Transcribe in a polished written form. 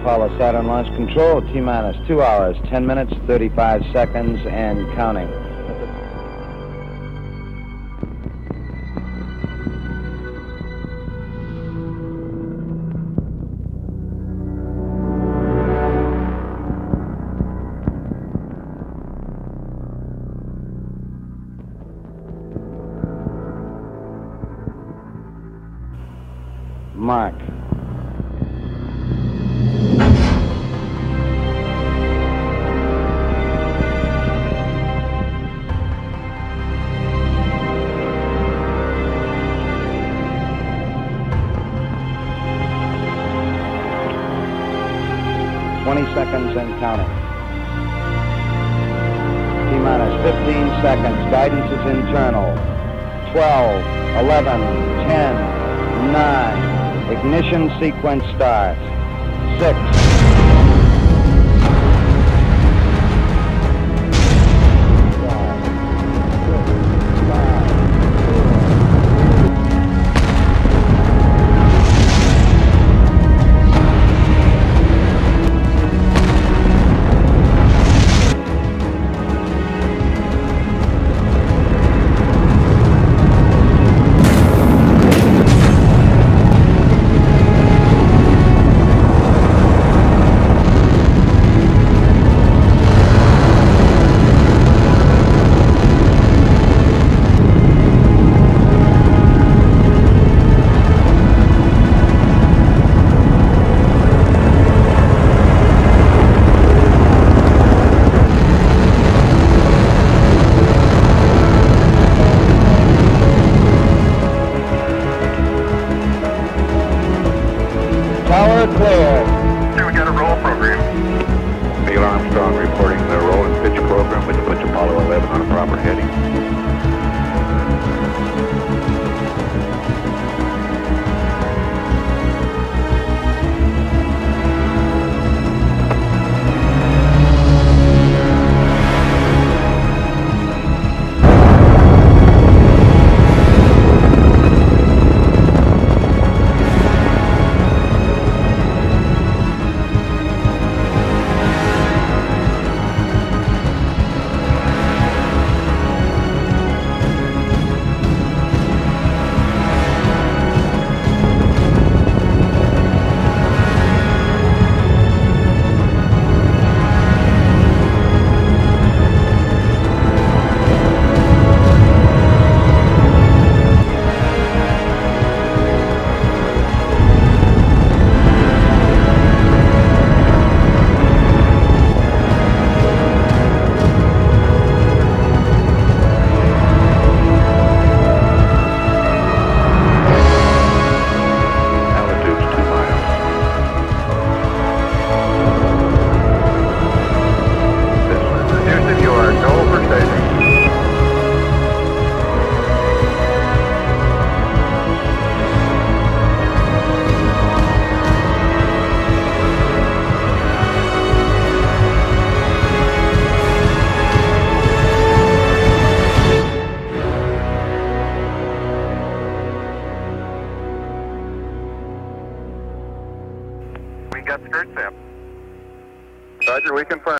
Apollo Saturn Launch Control, T-minus 2 hours, 10 minutes, 35 seconds, and counting. Mark. Seconds and counting. T-minus 15 seconds. Guidance is internal. 12, 11, 10, 9. Ignition sequence starts. 6. Tower clear. Here we got a roll program. Neil Armstrong reporting the roll and pitch program, which puts Apollo 11 on a proper heading. We got skirt sap. Roger, we confirm.